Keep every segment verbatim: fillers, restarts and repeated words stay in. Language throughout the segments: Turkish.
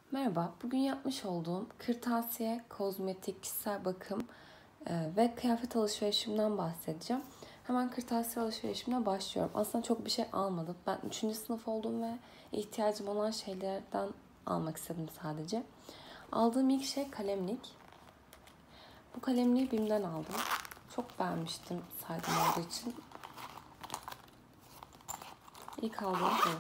Merhaba, bugün yapmış olduğum kırtasiye, kozmetik, kişisel bakım e, ve kıyafet alışverişimden bahsedeceğim. Hemen kırtasiye alışverişimine başlıyorum. Aslında çok bir şey almadım. Ben üçüncü sınıf olduğum ve ihtiyacım olan şeylerden almak istedim sadece. Aldığım ilk şey kalemlik. Bu kalemliği BİM'den aldım. Çok beğenmiştim saydam olduğu için. İlk aldığım bu.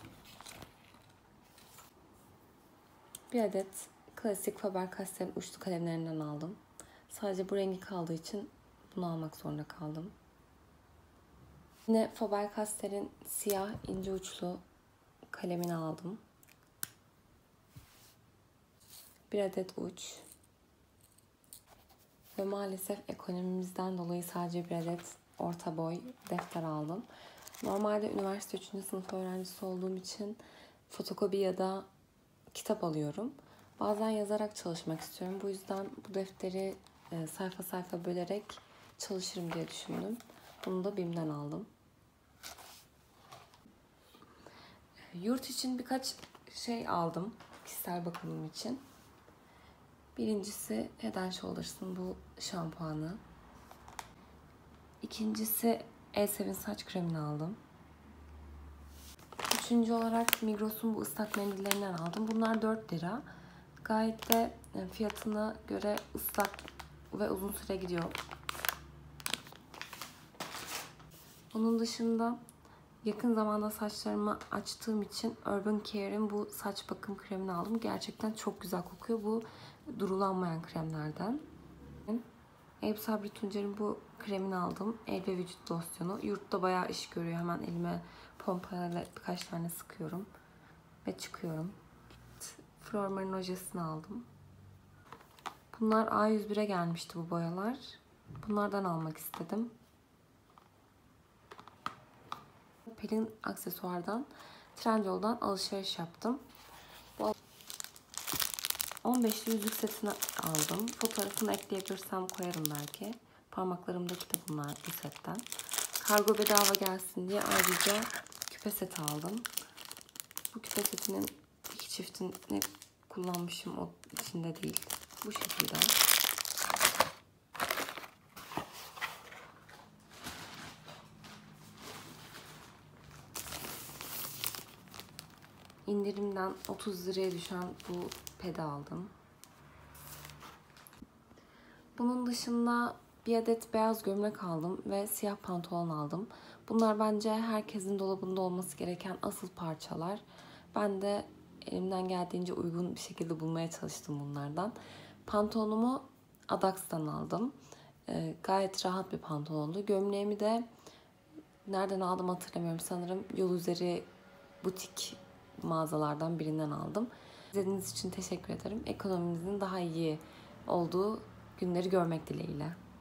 Bir adet klasik Faber-Castell'in uçlu kalemlerinden aldım. Sadece bu rengi kaldığı için bunu almak zorunda kaldım. Yine Faber-Castell'in siyah ince uçlu kalemini aldım. Bir adet uç. Ve maalesef ekonomimizden dolayı sadece bir adet orta boy defter aldım. Normalde üniversite üçüncü sınıf öğrencisi olduğum için fotokopi ya da kitap alıyorum. Bazen yazarak çalışmak istiyorum. Bu yüzden bu defteri sayfa sayfa bölerek çalışırım diye düşündüm. Bunu da BİM'den aldım. Yurt için birkaç şey aldım kişisel bakımım için. Birincisi Head and Shoulders'ın bu şampuanı. İkincisi Elsevin saç kremini aldım. Üçüncü olarak Migros'un bu ıslak mendillerinden aldım. Bunlar dört lira. Gayet de fiyatına göre ıslak ve uzun süre gidiyor. Onun dışında yakın zamanda saçlarımı açtığım için Urban Care'in bu saç bakım kremini aldım. Gerçekten çok güzel kokuyor. Bu durulanmayan kremlerden. Eyüp Sabri Tuncer'in bu kremini aldım. El ve vücut losyonu. Yurtta bayağı iş görüyor. Hemen elime pompayla birkaç tane sıkıyorum. Ve çıkıyorum. Flormar'ın ojesini aldım. Bunlar A yüz bire gelmişti bu boyalar. Bunlardan almak istedim. Pelin aksesuardan, Trendyol'dan alışveriş yaptım. Bu on beşli yüzük setini aldım. Fotoğrafını ekleyebilirsem koyarım belki. Parmaklarımdaki de bunlar bu setten. Kargo bedava gelsin diye ayrıca küpe seti aldım. Bu küpe setinin iki çiftini kullanmışım, o içinde değil. Bu şekilde. İndirimden otuz liraya düşen bu pedi aldım. Bunun dışında bir adet beyaz gömlek aldım ve siyah pantolon aldım. Bunlar bence herkesin dolabında olması gereken asıl parçalar. Ben de elimden geldiğince uygun bir şekilde bulmaya çalıştım bunlardan. Pantolonumu Adax'tan aldım. Ee, gayet rahat bir pantolondu. Gömleğimi de nereden aldım hatırlamıyorum. Sanırım yol üzeri butik mağazalardan birinden aldım. İzlediğiniz için teşekkür ederim. Ekonomimizin daha iyi olduğu günleri görmek dileğiyle.